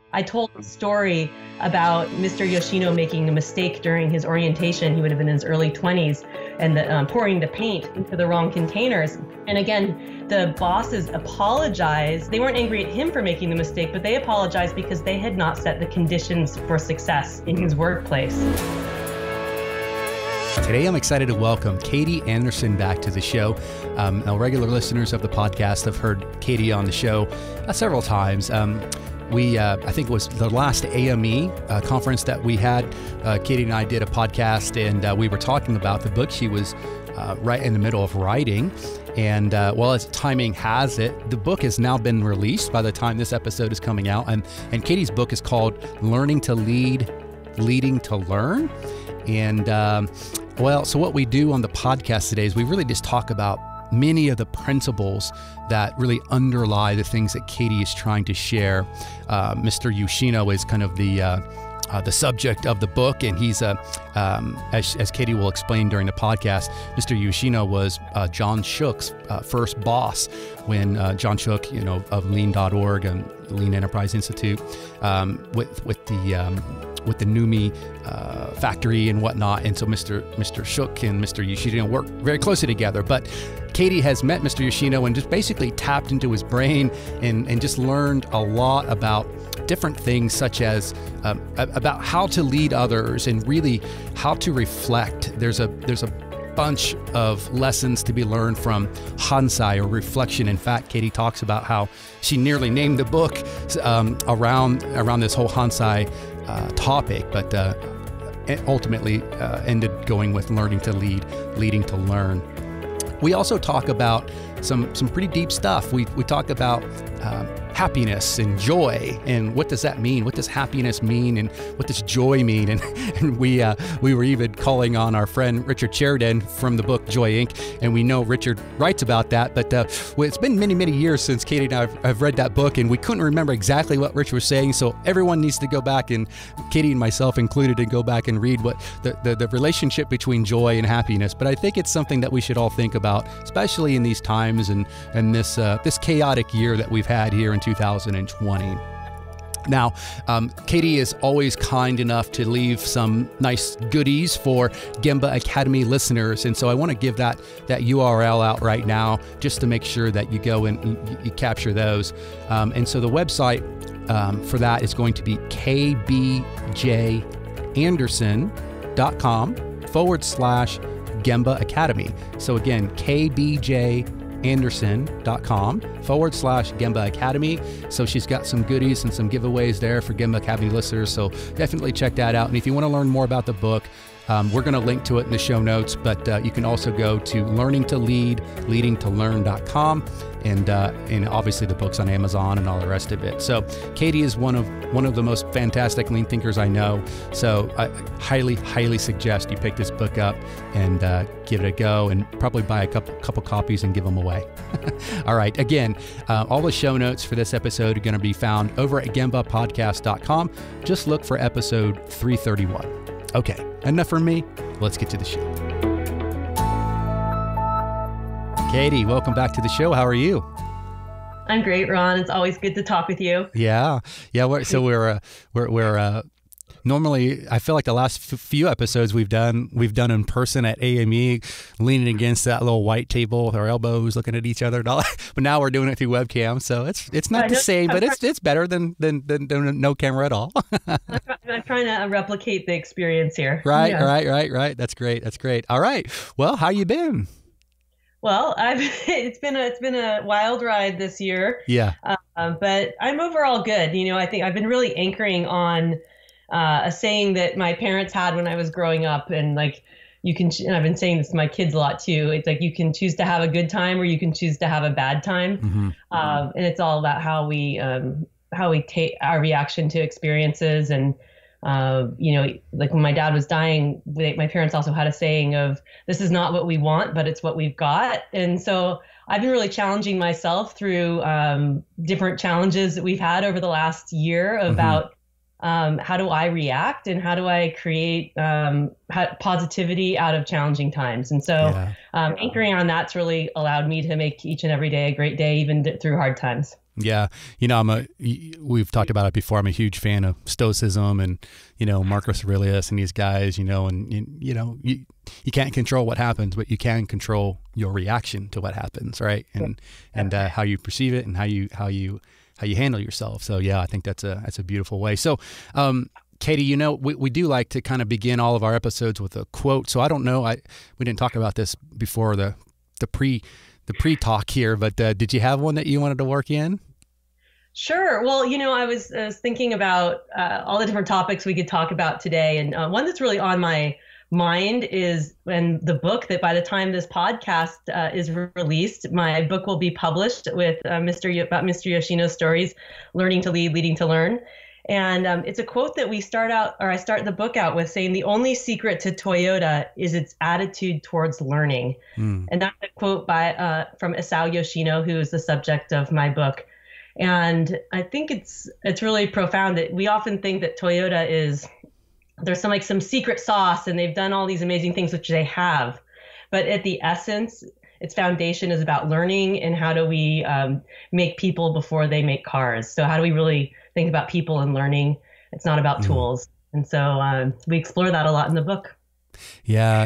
I told a story about Mr. Yoshino making a mistake during his orientation. He would have been in his early 20s and pouring the paint into the wrong containers. And again, the bosses apologized. They weren't angry at him for making the mistake, but they apologized because they had not set the conditions for success in his workplace. Today, I'm excited to welcome Katie Anderson back to the show. Now, regular listeners of the podcast have heard Katie on the show several times. I think it was the last AME conference that we had. Katie and I did a podcast, and we were talking about the book she was right in the middle of writing. And well, as timing has it, the book has now been released by the time this episode is coming out. And Katie's book is called Learning to Lead, Leading to Learn. And so what we do on the podcast today is we really just talk about many of the principles that really underlie the things that Katie is trying to share. Mr. Yoshino is kind of the subject of the book, and he's as Katie will explain during the podcast, Mr. Yoshino was John Shook's first boss when John Shook, of Lean.org and Lean Enterprise Institute, with the NUMMI factory and whatnot. And so Mr. Shook and Mr. Yoshino work very closely together. But Katie has met Mr. Yoshino and just basically tapped into his brain and just learned a lot about different things, such as about how to lead others and really how to reflect. There's a bunch of lessons to be learned from Hansai, or reflection. In fact, Katie talks about how she nearly named the book around this whole Hansai topic, but ultimately ended going with learning to lead, leading to learn. We also talk about some pretty deep stuff. We talk about happiness and joy, and what does that mean? What does happiness mean, and what does joy mean? And we were even calling on our friend Richard Sheridan from the book Joy Inc. And we know Richard writes about that, but it's been many years since Katie and I have read that book, and we couldn't remember exactly what Richard was saying. So everyone needs to go back, and Katie and myself included, and go back and read what the relationship between joy and happiness. But I think it's something that we should all think about, especially in these times and this chaotic year that we've had here in 2020. Now, Katie is always kind enough to leave some nice goodies for Gemba Academy listeners. And so I want to give that URL out right now, just to make sure that you go and you capture those. And so the website for that is going to be kbjanderson.com/Gemba Academy. So again, kbjanderson.com/Gemba Academy. So she's got some goodies and some giveaways there for Gemba Academy listeners. So definitely check that out. And if you want to learn more about the book, we're going to link to it in the show notes, but you can also go to learningtolead, leadingtolearn.com, and obviously the book's on Amazon and all the rest of it. So Katie is one of the most fantastic lean thinkers I know. So I highly suggest you pick this book up and give it a go, and probably buy a couple copies and give them away. All right. Again, all the show notes for this episode are going to be found over at gembapodcast.com. Just look for episode 331. Okay, enough from me. Let's get to the show. Katie, welcome back to the show. How are you? I'm great, Ron. It's always good to talk with you. Yeah. We're normally, I feel like the last few episodes we've done in person at AME, leaning against that little white table with our elbows looking at each other and all. But now we're doing it through webcam, so it's not the same, but it's better than no camera at all. I'm trying to replicate the experience here. Right. That's great. All right. Well, how you been? Well, it's been a wild ride this year. Yeah. But I'm overall good. I think I've been really anchoring on a saying that my parents had when I was growing up, and like and I've been saying this to my kids a lot too. It's like you can choose to have a good time, or you can choose to have a bad time, and it's all about how we take our reaction to experiences. And like when my dad was dying, my parents also had a saying of, "This is not what we want, but it's what we've got." And so I've been really challenging myself through different challenges that we've had over the last year about how do I react, and how do I create positivity out of challenging times. And so anchoring on that's really allowed me to make each and every day a great day, even through hard times. Yeah. We've talked about it before. I'm a huge fan of Stoicism and, Marcus Aurelius and these guys, you can't control what happens, but you can control your reaction to what happens. Right. And how you perceive it and how you handle yourself. So yeah, I think that's a beautiful way. So, Katie, we do like to kind of begin all of our episodes with a quote. So I don't know, we didn't talk about this before the pre-talk here, but did you have one that you wanted to work in? Sure. Well, I was thinking about all the different topics we could talk about today. And one that's really on my mind is when the book that by the time this podcast is released, my book will be published with about Mr. Yoshino's stories, Learning to Lead, Leading to Learn. And it's a quote that I start the book out with saying, the only secret to Toyota is its attitude towards learning. And that's a quote from Isao Yoshino, who is the subject of my book. And I think it's really profound that we often think that Toyota there's some secret sauce and they've done all these amazing things, which they have. But at the essence, its foundation is about learning and how do we make people before they make cars. So how do we really think about people and learning? It's not about tools. And so we explore that a lot in the book. Yeah.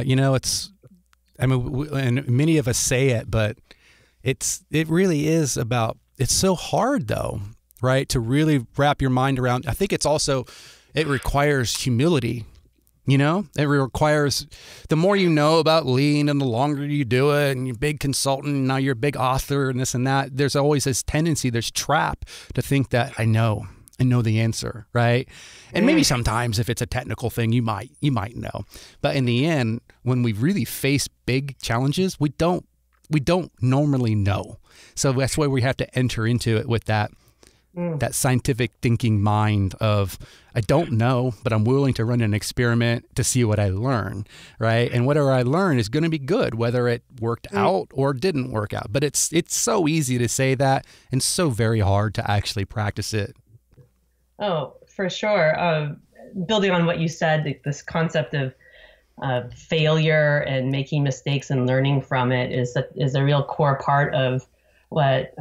And many of us say it, but it really is about, it's so hard though, right? To really wrap your mind around. I think it requires humility. It requires, the more you know about lean and the longer you do it and you're a big consultant, and now you're a big author and this and that, there's always this tendency, there's trap to think that I know the answer, right? And maybe sometimes if it's a technical thing, you might know. But in the end, when we really face big challenges, we don't normally know. So that's why we have to enter into it with that scientific thinking mind of, I don't know, but I'm willing to run an experiment to see what I learn, right? And whatever I learn is going to be good, whether it worked out or didn't work out. But it's so easy to say that and so very hard to actually practice it. Oh, for sure. Building on what you said, this concept of failure and making mistakes and learning from it is a real core part of what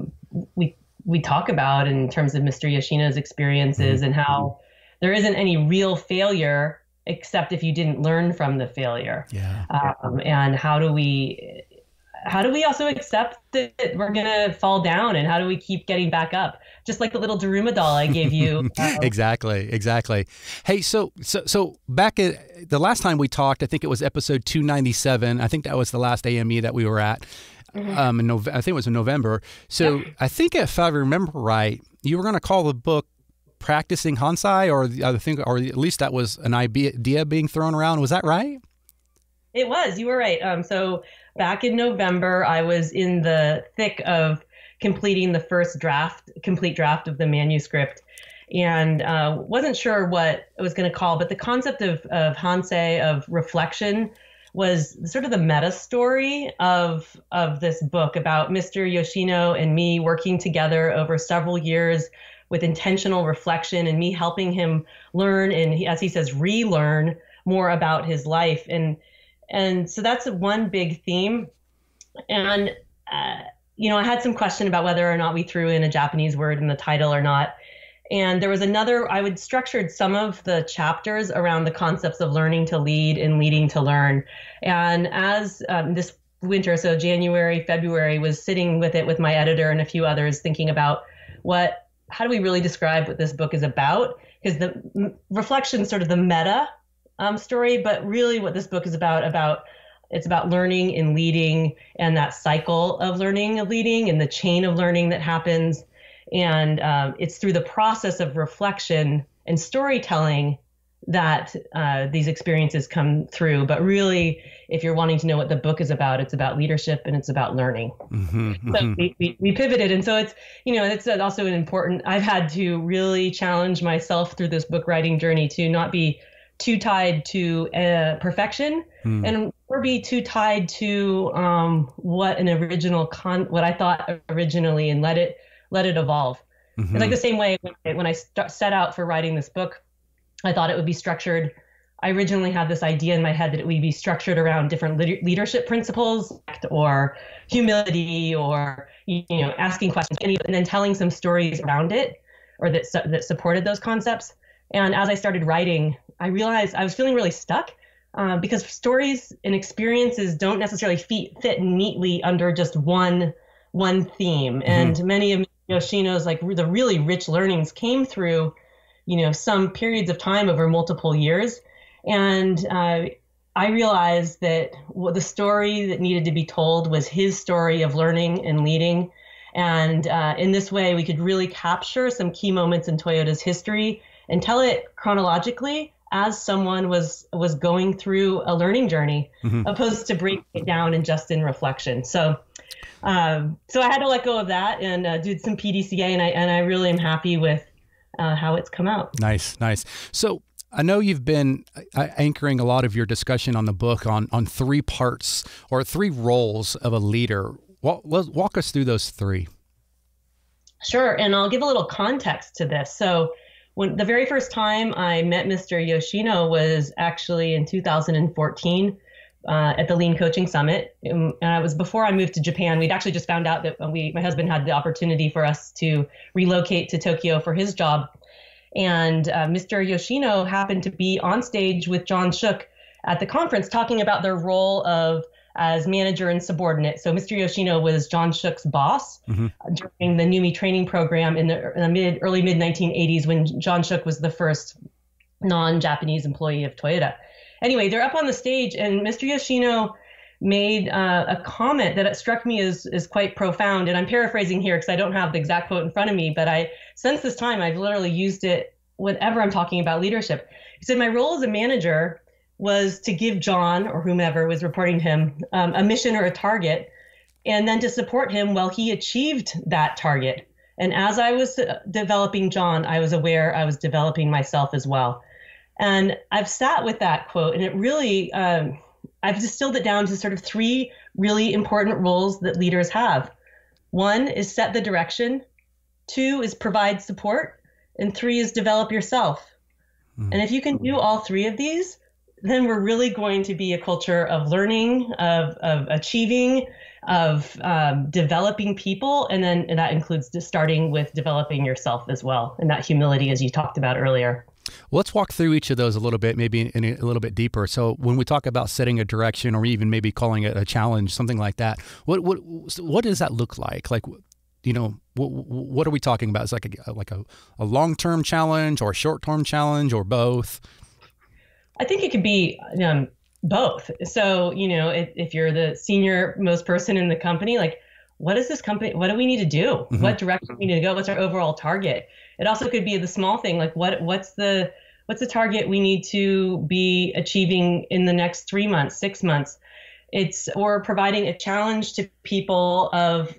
we talk about in terms of Mr. Yoshino's experiences and how there isn't any real failure except if you didn't learn from the failure. Yeah. And how do we also accept that we're going to fall down, and how do we keep getting back up? Just like the little Daruma doll I gave you. Exactly. Hey, so back at the last time we talked, I think it was episode 297. I think that was the last AME that we were at. I think it was in November. So I think if I remember right, you were going to call the book Practicing Hansai, or the other thing, or at least that was an idea being thrown around. Was that right? It was. You were right. So back in November, I was in the thick of completing the first complete draft of the manuscript, and wasn't sure what it was going to call, but the concept of Hansei, of reflection, was sort of the meta story of this book about Mr. Yoshino and me working together over several years with intentional reflection, and me helping him learn and, as he says, relearn more about his life. And so that's one big theme. And, I had some question about whether or not we threw in a Japanese word in the title or not. And there was I would structured some of the chapters around the concepts of learning to lead and leading to learn. And as this winter, so January, February, was sitting with it with my editor and a few others, thinking about how do we really describe what this book is about? Because the reflection, sort of the meta story, but really what this book is it's about learning and leading, and that cycle of learning and leading, and the chain of learning that happens. And it's through the process of reflection and storytelling that these experiences come through. But really, if you're wanting to know what the book is about, it's about leadership and it's about learning. So we pivoted. And so it's also an important, I've had to really challenge myself through this book writing journey to not be too tied to perfection and or be too tied to what I thought originally, and let it evolve. It's like the same way when I set out for writing this book, I thought it would be structured I originally had this idea in my head that it would be structured around different leadership principles or humility or, asking questions and then telling some stories around it or that supported those concepts. And as I started writing, I realized I was feeling really stuck because stories and experiences don't necessarily fit neatly under just one theme. Mm-hmm. And many of Yoshino's the really rich learnings came through, some periods of time over multiple years. And I realized that the story that needed to be told was his story of learning and leading. And in this way, we could really capture some key moments in Toyota's history and tell it chronologically as someone was going through a learning journey, mm-hmm. opposed to breaking it down and just in reflection. So I had to let go of that and do some PDCA, and I really am happy with how it's come out. Nice. So I know you've been anchoring a lot of your discussion on the book on 3 parts or 3 roles of a leader. Walk us through those 3. Sure. And I'll give a little context to this. So when the very first time I met Mr. Yoshino was actually in 2014 at the Lean Coaching Summit. And it was before I moved to Japan. We'd actually just found out that my husband had the opportunity for us to relocate to Tokyo for his job. And Mr. Yoshino happened to be on stage with John Shook at the conference talking about their role as manager and subordinate. So Mr. Yoshino was John Shook's boss, mm-hmm. during the NUMMI training program in the early mid 1980s when John Shook was the first non-Japanese employee of Toyota. Anyway, they're up on the stage and Mr. Yoshino made a comment that struck me as quite profound. And I'm paraphrasing here because I don't have the exact quote in front of me, but since this time, I've literally used it whenever I'm talking about leadership. He said, my role as a manager was to give John or whomever was reporting to him a mission or a target, and then to support him while he achieved that target. And as I was developing John, I was aware I was developing myself as well. And I've sat with that quote, and it really, I've distilled it down to sort of 3 really important roles that leaders have. 1 is set the direction, 2 is provide support, and 3 is develop yourself. Mm. And if you can do all 3 of these, then we're really going to be a culture of learning, of achieving, of developing people. And that includes just starting with developing yourself as well, and that humility, as you talked about earlier. Well, let's walk through each of those a little bit, maybe in a little bit deeper. So when we talk about setting a direction or even maybe calling it a challenge, something like that, what does that look like? Like, what are we talking about? Is it like a long-term challenge or a short-term challenge or both? I think it could be both. So, if you're the senior most person in the company, what is this company? What do we need to do? Mm-hmm. What direction do we need to go? What's our overall target? It also could be the small thing, like what's the target we need to be achieving in the next 3 months, 6 months. Or providing a challenge to people of,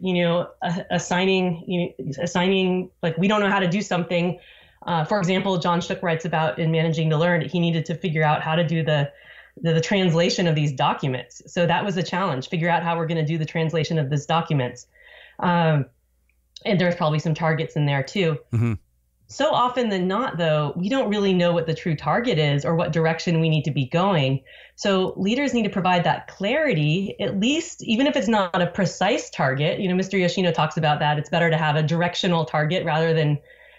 assigning, like we don't know how to do something. For example, John Shook writes about in Managing to Learn, he needed to figure out how to do the translation of these documents. So that was a challenge, figure out how we're going to do the translation of these documents. And there's probably some targets in there too. Mm-hmm. So often than not, though, we don't really know what the true target is or what direction we need to be going. So leaders need to provide that clarity, at least, even if it's not a precise target. Mr. Yoshino talks about that. It's better to have a directional target rather than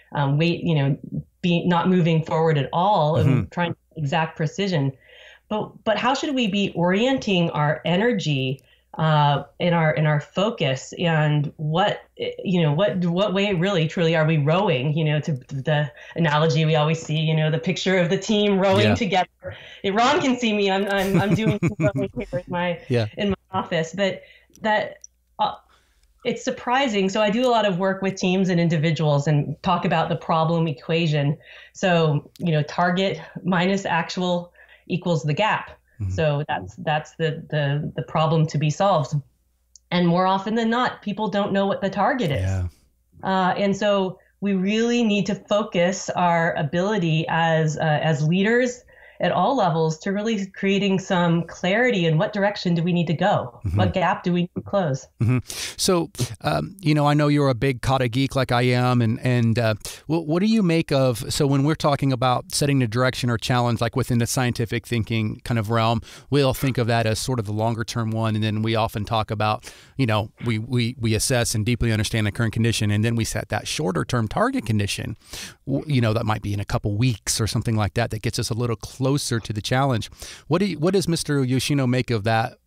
be not moving forward at all, mm-hmm. and trying exact precision. But how should we be orienting our energy in our focus, and what way really truly are we rowing? To the analogy we always see, the picture of the team rowing together. Ron can see me. I'm doing rowing here in my office, but that. It's surprising. So I do a lot of work with teams and individuals and talk about the problem equation. So, target minus actual equals the gap. Mm-hmm. So that's the problem to be solved. And more often than not, people don't know what the target is. Yeah. And so we really need to focus our ability as leaders at all levels to really creating some clarity in what direction do we need to go? What gap do we need to close? So, I know you're a big kata geek like I am, and what do you make of, so when we're talking about setting the direction or challenge, like within the scientific thinking kind of realm, we'll think of that as sort of the longer term one, and then we often talk about, we assess and deeply understand the current condition, and then we set that shorter term target condition, that might be in a couple weeks or something like that gets us a little closer to the challenge. What does Mr. Yoshino make of that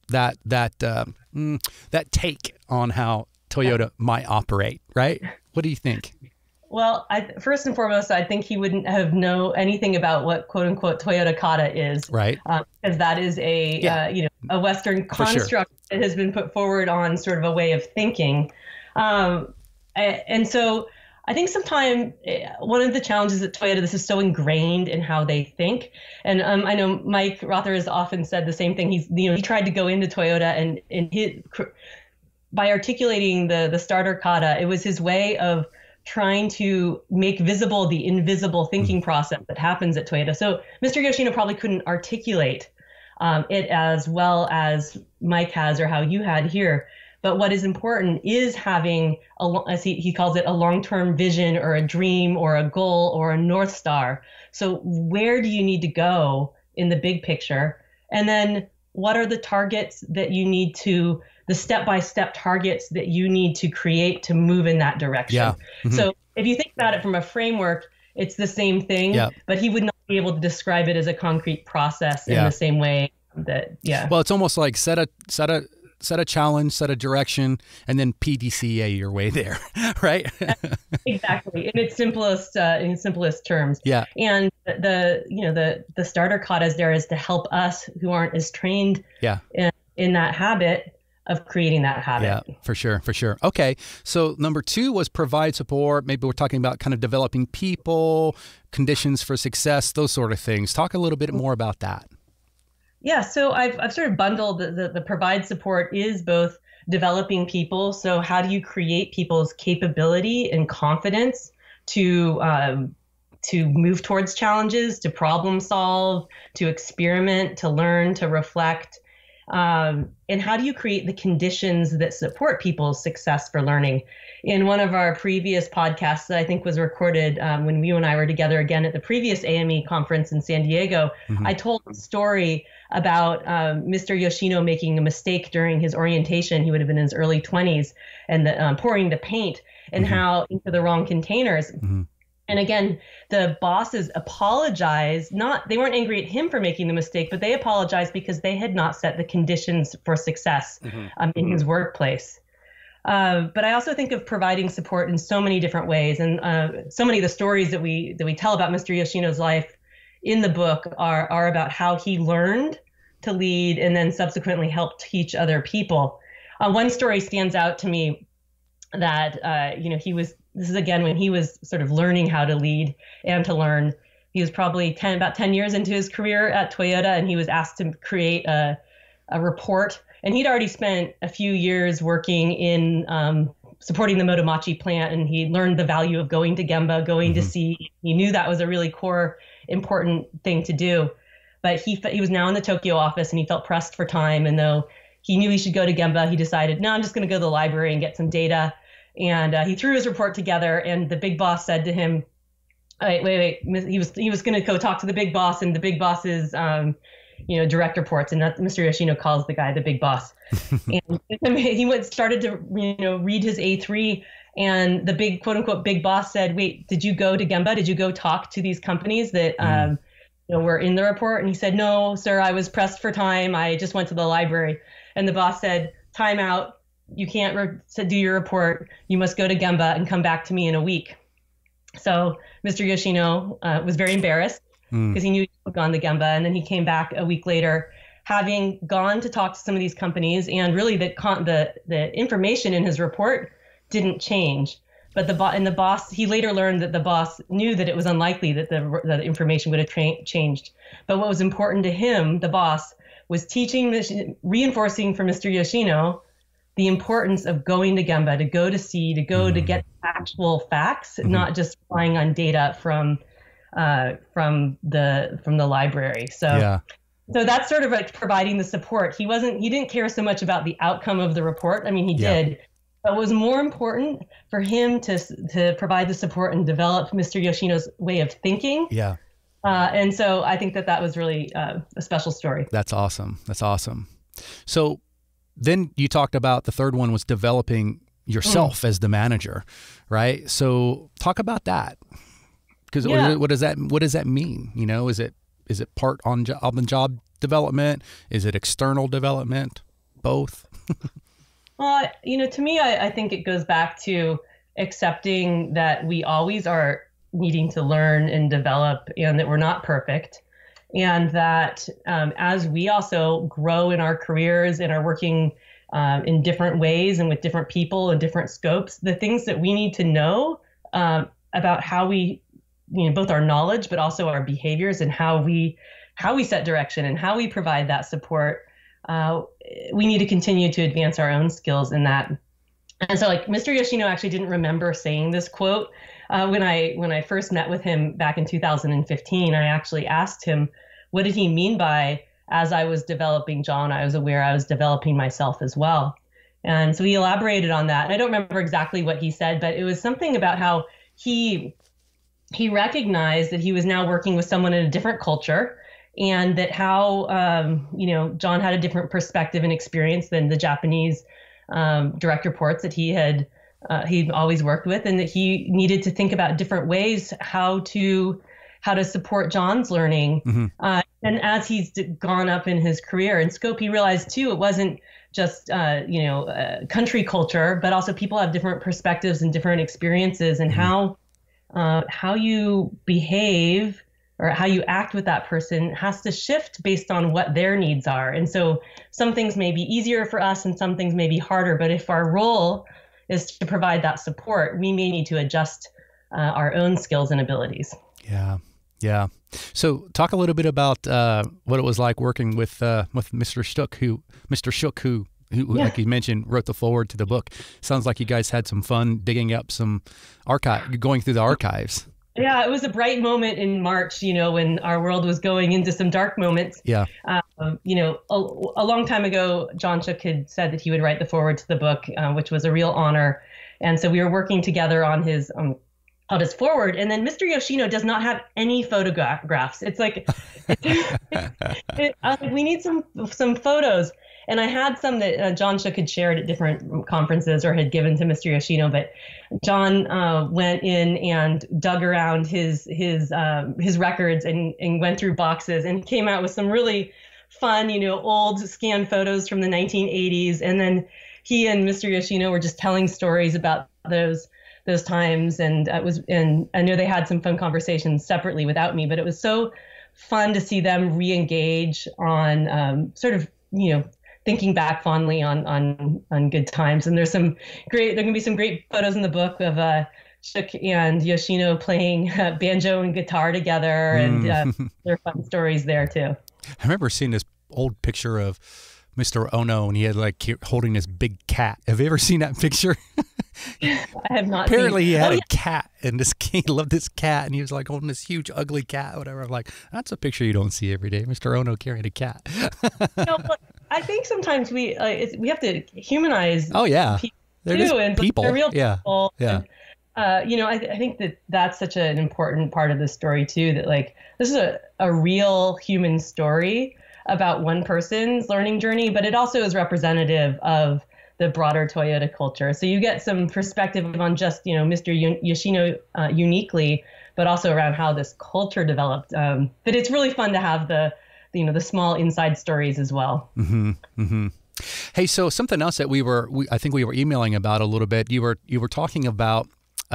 take on how Toyota might operate, right? What do you think? Well, first and foremost, I think he wouldn't have know anything about what "quote unquote" Toyota kata is, right? Because that is a Western construct that has been put forward on sort of a way of thinking, and so I think sometimes one of the challenges at Toyota, this is so ingrained in how they think, and I know Mike Rother has often said the same thing. He tried to go into Toyota and by articulating the starter kata, it was his way of trying to make visible the invisible thinking process that happens at Toyota. So Mr. Yoshino probably couldn't articulate it as well as Mike has or how you had here. But what is important is having, as he calls it, a long-term vision or a dream or a goal or a North Star. So where do you need to go in the big picture? And then what are the targets that you need to, the step-by-step targets that you need to create to move in that direction? Yeah. So if you think about it from a framework, it's the same thing, but he would not be able to describe it as a concrete process in the same way that, Well, it's almost like set a challenge, set a direction, and then PDCA your way there, right? Exactly, in its simplest terms. Yeah. And the starter katas there is to help us who aren't as trained in that habit of creating that habit. Yeah, for sure. Okay, so number 2 was provide support. Maybe we're talking about kind of developing people, conditions for success, those sort of things. Talk a little bit more about that. Yeah, so I've sort of bundled the provide support is both developing people. So how do you create people's capability and confidence to move towards challenges, to problem solve, to experiment, to learn, to reflect, and how do you create the conditions that support people's success for learning? In one of our previous podcasts that I think was recorded when you and I were together again at the previous AME conference in San Diego, I told a story about Mr. Yoshino making a mistake during his orientation. He would have been in his early 20s, and pouring the paint and how into the wrong containers. And again, the bosses apologized. They weren't angry at him for making the mistake, but they apologized because they had not set the conditions for success in his workplace. But I also think of providing support in so many different ways, and so many of the stories that we tell about Mr. Yoshino's life in the book are about how he learned to lead and then subsequently helped teach other people. One story stands out to me that this is again when he was sort of learning how to lead and to learn. He was probably about 10 years into his career at Toyota, and he was asked to create a report. And he'd already spent a few years working in supporting the Motomachi plant, and he learned the value of going to Gemba, going to sea. He knew that was a really core, important thing to do. But he was now in the Tokyo office, and he felt pressed for time. And though he knew he should go to Gemba, he decided, no, I'm just going to go to the library and get some data. And he threw his report together, and the big boss said to him, wait. He was going to go talk to the big boss, and the big boss's direct reports, and that Mr. Yoshino calls the guy the big boss. And he started to read his A3, and the big quote unquote big boss said, wait, did you go to Gemba? Did you go talk to these companies that were in the report? And he said, no, sir, I was pressed for time. I just went to the library. And the boss said, time out. You can't do your report. You must go to Gemba and come back to me in a week. So Mr. Yoshino was very embarrassed because he knew he had gone to Gemba. And then he came back a week later, having gone to talk to some of these companies. And really the information in his report didn't change. But the boss, he later learned that the boss knew that it was unlikely that the information would have changed. But what was important to him, the boss, was reinforcing for Mr. Yoshino the importance of going to Gemba, to go to sea, to go to get actual facts, not just relying on data from from the library. So that's sort of like providing the support. He didn't care so much about the outcome of the report. I mean, he did, but it was more important for him to provide the support and develop Mr. Yoshino's way of thinking. Yeah. And so I think that was really a special story. That's awesome. That's awesome. So then you talked about the third one was developing yourself as the manager, right? So talk about that. Because what does that mean? You know, is it part on the job development? Is it external development? Both? Well, you know, to me, I think it goes back to accepting that we always are needing to learn and develop, and that we're not perfect, and that as we also grow in our careers and are working in different ways and with different people and different scopes, the things that we need to know about how we, you know, both our knowledge but also our behaviors and how we set direction and how we provide that support, we need to continue to advance our own skills in that. And so, like, Mr. Yoshino actually didn't remember saying this quote. When I first met with him back in 2015, I actually asked him, what did he mean by, as I was developing John, I was aware I was developing myself as well. And so he elaborated on that. And I don't remember exactly what he said, but it was something about how he recognized that he was now working with someone in a different culture, and that how, you know, John had a different perspective and experience than the Japanese direct reports that he'd always worked with, and that he needed to think about different ways how to support John's learning. Mm-hmm. And as he's gone up in his career and scope, he realized too, it wasn't just, country culture, but also people have different perspectives and different experiences, and mm-hmm. how you behave or how you act with that person has to shift based on what their needs are. And so some things may be easier for us and some things may be harder, but if our role is to provide that support, we may need to adjust our own skills and abilities. Yeah. Yeah. So talk a little bit about what it was like working with Mr. Shook, who like you mentioned, wrote the foreword to the book. Sounds like you guys had some fun digging up some going through the archives. Yeah, it was a bright moment in March, you know, when our world was going into some dark moments. Yeah. You know, a long time ago, John Shook had said that he would write the foreword to the book, which was a real honor. And so we were working together on his foreword. And then Mr. Yoshino does not have any photographs. It's like, we need some photos. And I had some that John Shook had shared at different conferences or had given to Mr. Yoshino, but John went in and dug around his records and went through boxes and came out with some really fun, you know, old scanned photos from the 1980s. And then he and Mr. Yoshino were just telling stories about those times. And I know they had some fun conversations separately without me, but it was so fun to see them re-engage on sort of, you know, thinking back fondly on good times. And there can be some great photos in the book of Shook and Yoshino playing banjo and guitar together. And there are fun stories there too. I remember seeing this old picture of Mr. Ono, and he had like holding this big cat. Have you ever seen that picture? I have not. Apparently he had a cat, and he loved this cat, and he was like holding this huge ugly cat, whatever. I'm like, that's a picture you don't see every day. Mr. Ono carrying a cat. No, but I think sometimes we have to humanize. Oh yeah, they're just people. They're real yeah. people. Yeah. And, you know, I think that's such an important part of the story too. That like this is a real human story about one person's learning journey, but it also is representative of the broader Toyota culture. So you get some perspective on just, you know, Mr. Yoshino uniquely, but also around how this culture developed. But it's really fun to have the small inside stories as well. Mm-hmm. Mm-hmm. Hey, so something else that I think we were emailing about a little bit. You were talking about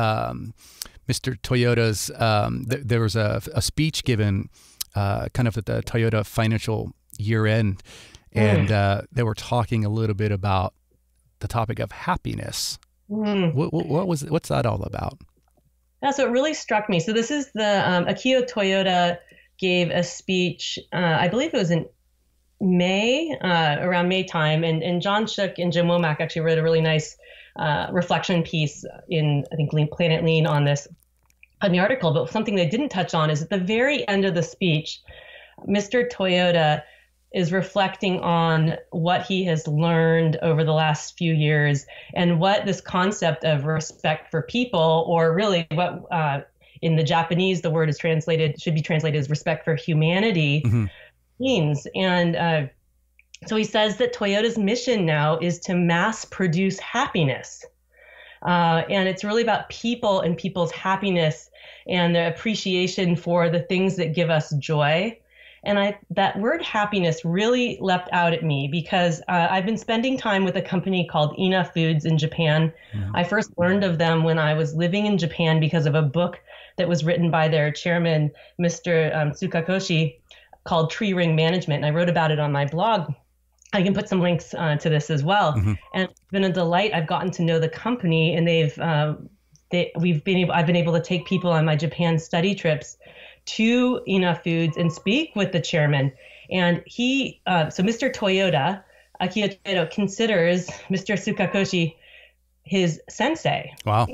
Mr. Toyota's. There was a speech given kind of at the Toyota financial year end, and they were talking a little bit about the topic of happiness. What's that all about? Yeah, so it really struck me. So this is the Akio Toyoda gave a speech, I believe it was in May, around May time, and John Shook and Jim Womack actually wrote a really nice reflection piece in, I think, Planet Lean on this. on the article, but something they didn't touch on is at the very end of the speech, Mr. Toyota is reflecting on what he has learned over the last few years and what this concept of respect for people, or really what in the Japanese, the word should be translated as respect for humanity, means. And so he says that Toyota's mission now is to mass produce happiness. And it's really about people and people's happiness and the appreciation for the things that give us joy. And that word happiness really leapt out at me because I've been spending time with a company called Ina Foods in Japan. I first learned of them when I was living in Japan because of a book that was written by their chairman, Mr. Tsukakoshi, called Tree Ring Management. And I wrote about it on my blog. I can put some links to this as well. And it's been a delight. I've gotten to know the company, and I've been able to take people on my Japan study trips to Ina Foods and speak with the chairman. And so Mr. Toyota, Akio Toyota, considers Mr. Tsukakoshi his sensei. Wow.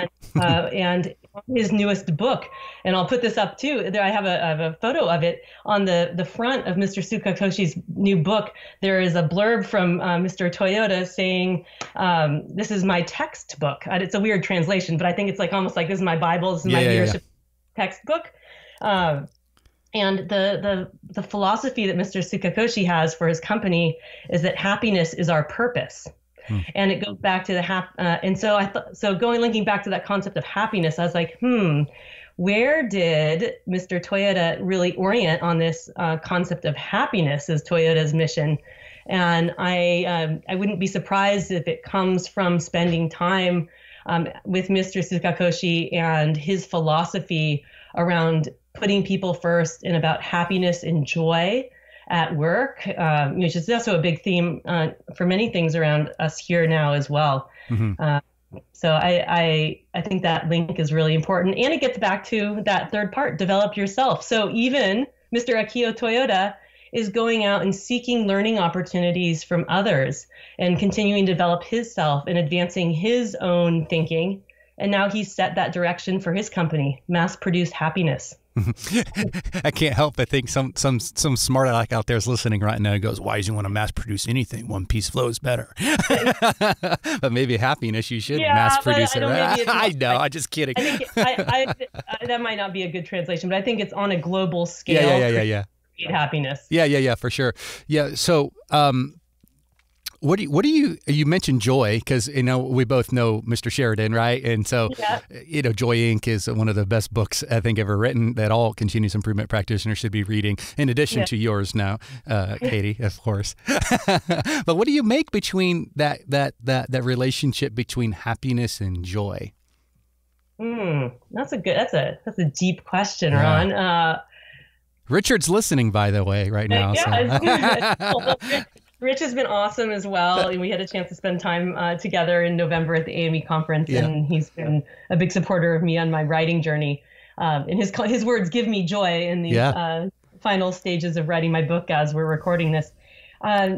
And his newest book, and I'll put this up too. I have a photo of it on the front of Mr. Tsukakoshi's new book. There is a blurb from Mr. Toyota saying, "This is my textbook." It's a weird translation, but I think it's almost like this is my Bible, this is my leadership textbook. And the philosophy that Mr. Tsukakoshi has for his company is that happiness is our purpose. And it goes back to and so linking back to that concept of happiness, I was like, where did Mr. Toyota really orient on this concept of happiness as Toyota's mission? And I wouldn't be surprised if it comes from spending time with Mr. Tsukakoshi and his philosophy around putting people first and about happiness and joy at work, which is also a big theme for many things around us here now as well. So I think that link is really important, and it gets back to that third part: develop yourself. So even Mr. Akio Toyota is going out and seeking learning opportunities from others and continuing to develop his self and advancing his own thinking. And now he's set that direction for his company, Mass Produce Happiness. I can't help but think some smart aleck out there is listening right now and goes, why do you want to mass produce anything? One piece flow is better. But maybe happiness, you should mass produce it. Right? I know, I'm just kidding. I think that might not be a good translation, but I think it's on a global scale. Yeah. Happiness. Yeah, for sure. Yeah. So, what do you mentioned joy, because we both know Mr. Sheridan, right? And so Joy Inc. is one of the best books I think ever written that all continuous improvement practitioners should be reading, in addition to yours now, Katie, of course. But what do you make between that relationship between happiness and joy? That's a deep question, Ron. Richard's listening, by the way, right now. Rich has been awesome as well. And we had a chance to spend time together in November at the AME conference, and he's been a big supporter of me on my writing journey. And his words give me joy in these final stages of writing my book as we're recording this. I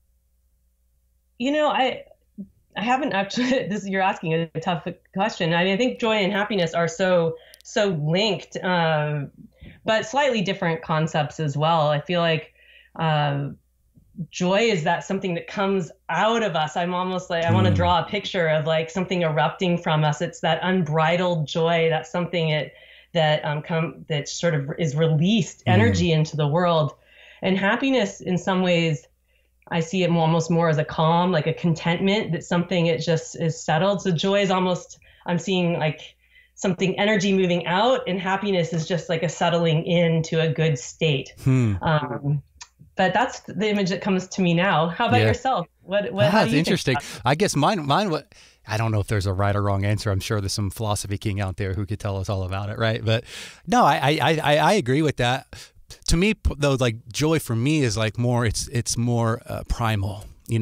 haven't actually. You're asking a tough question. I mean, I think joy and happiness are so linked, but slightly different concepts as well. I feel like. Joy is that something that comes out of us. I'm almost like, I want to draw a picture of like something erupting from us. It's that unbridled joy. That's something that sort of is released energy into the world. And happiness, in some ways, I see it almost more as a calm, like a contentment, that something, it just is settled. So joy is almost, I'm seeing like something energy moving out, and happiness is just like a settling into a good state. But that's the image that comes to me now. How about yourself? That's interesting. I guess mine. I don't know if there's a right or wrong answer. I'm sure there's some philosophy king out there who could tell us all about it, right? But no, I agree with that. To me, though, like joy for me is like more. It's more primal.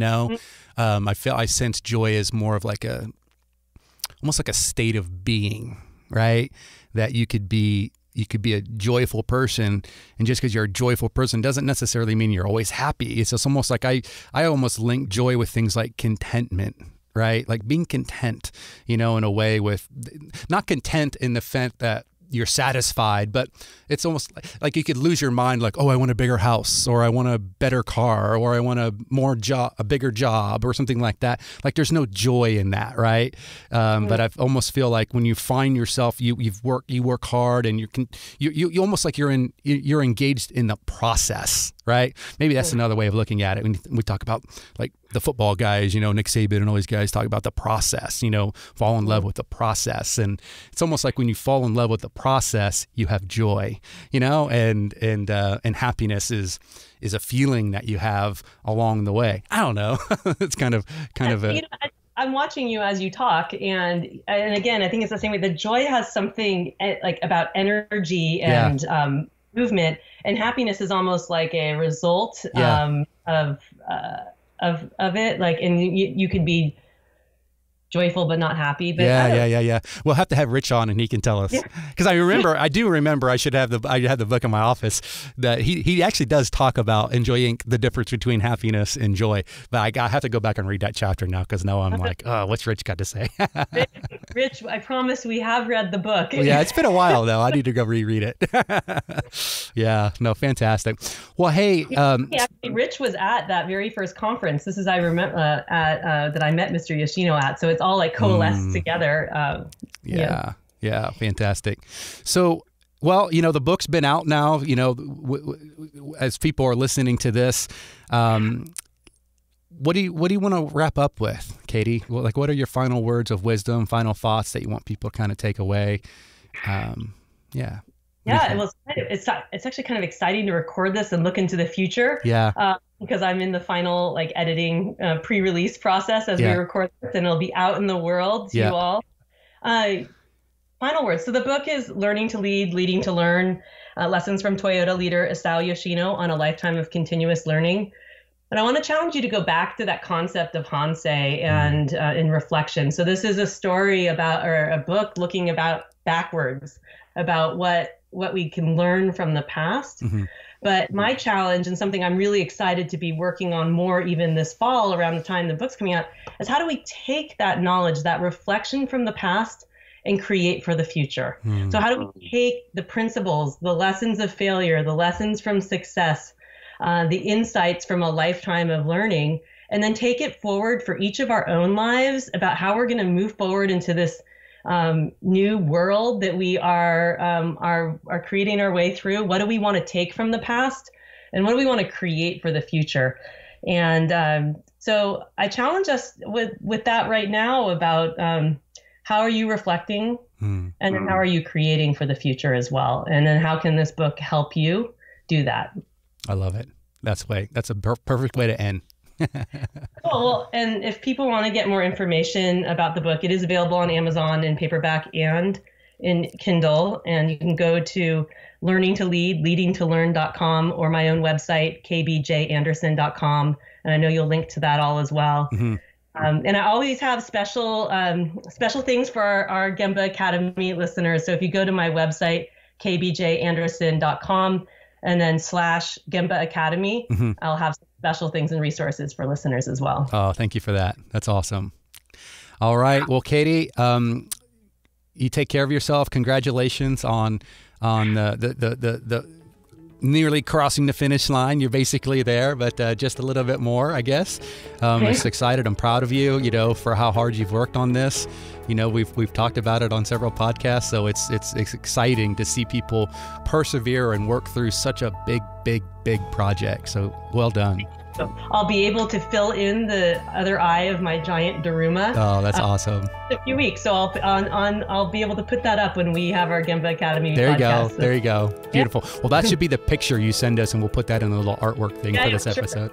I sense joy as more of like almost like a state of being, right? That you could be a joyful person, and just because you're a joyful person doesn't necessarily mean you're always happy. It's just almost like I almost link joy with things like contentment, right? Like being content, in a way with, not content in the you're satisfied, but it's almost like you could lose your mind, like, oh, I want a bigger house, or I want a better car, or I want a bigger job, or something like that. Like there's no joy in that, right? But I almost feel like when you find yourself, you work hard, and you almost like you're engaged in the process, right? Maybe that's another way of looking at it. When we talk about like the football guys, Nick Saban and all these guys talk about the process, fall in love with the process. And it's almost like when you fall in love with the process, you have joy, and happiness is a feeling that you have along the way. I don't know. It's kind of I'm watching you as you talk, and again, I think it's the same way. The joy has something like about energy and movement, and happiness is almost like a result of it. Like, and you could be joyful but not happy. But yeah. We'll have to have Rich on, and he can tell us. Because I do remember I had the book in my office that he actually does talk about enjoying the difference between happiness and joy. But I have to go back and read that chapter now, because now I'm like, oh, what's Rich got to say? Rich, I promise we have read the book. Well, yeah, it's been a while though. I need to go reread it. Yeah, no, fantastic. Well, hey, actually, Rich was at that very first conference. This is I remember that I met Mr. Yoshino at. So it's all like coalesced together. Yeah, fantastic. So, well, the book's been out now, as people are listening to this. What do you want to wrap up with, Katie? Like, what are your final words of wisdom, final thoughts that you want people to kind of take away? Yeah, well, it's actually kind of exciting to record this and look into the future. Yeah. Because I'm in the final editing pre-release process as we record this, and it'll be out in the world to you all. Final words. So the book is Learning to Lead, Leading to Learn, lessons from Toyota leader Isao Yoshino on a lifetime of continuous learning. But I want to challenge you to go back to that concept of Hansei and in reflection. So this is a story about, or a book looking backwards about what we can learn from the past. But my challenge, and something I'm really excited to be working on more even this fall around the time the book's coming out, is how do we take that knowledge, that reflection from the past, and create for the future? So how do we take the principles, the lessons of failure, the lessons from success, the insights from a lifetime of learning, and then take it forward for each of our own lives about how we're going to move forward into this new world that we are creating our way through? What do we want to take from the past, and what do we want to create for the future? And so I challenge us with that right now about how are you reflecting, and then how are you creating for the future as well? And then how can this book help you do that? I love it. That's a perfect way to end. Well, and if people want to get more information about the book, it is available on Amazon in paperback and in Kindle. And you can go to learningtolead.com or my own website, kbjanderson.com. And I know you'll link to that all as well. And I always have special things for our Gemba Academy listeners. So if you go to my website, kbjanderson.com, and then /Gemba Academy, I'll have some special things and resources for listeners as well. Oh, thank you for that. That's awesome. All right. Well, Katie, you take care of yourself. Congratulations on the nearly crossing the finish line. You're basically there, but just a little bit more, I guess. I'm just excited. I'm proud of you, for how hard you've worked on this. We've talked about it on several podcasts, so it's exciting to see people persevere and work through such a big project. So well done. So I'll be able to fill in the other eye of my giant Daruma. Oh, that's awesome. In a few weeks, so I'll be able to put that up when we have our Gemba Academy There podcast. There you go. Beautiful. Yeah. Well, that should be the picture you send us, and we'll put that in a little artwork thing for this episode.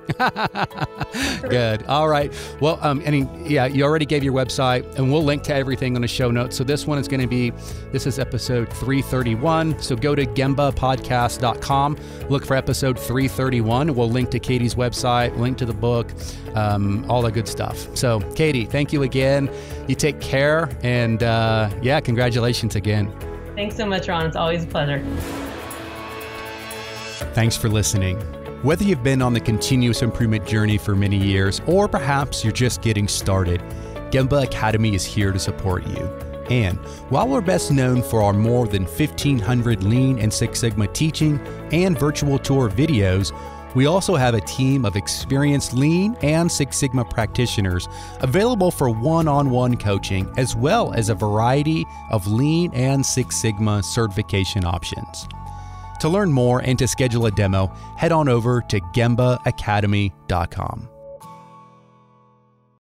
Good. All right. Well, you already gave your website, and we'll link to everything on the show notes. So this is episode 331. So go to gembapodcast.com, look for episode 331. We'll link to Katie's website, link to the book, all the good stuff. So Katie, thank you again. You take care, and congratulations again. Thanks so much, Ron. It's always a pleasure. Thanks for listening. Whether you've been on the continuous improvement journey for many years, or perhaps you're just getting started, Gemba Academy is here to support you. And while we're best known for our more than 1,500 Lean and Six Sigma teaching and virtual tour videos, we also have a team of experienced Lean and Six Sigma practitioners available for one-on-one coaching, as well as a variety of Lean and Six Sigma certification options. To learn more and to schedule a demo, head on over to gembaacademy.com.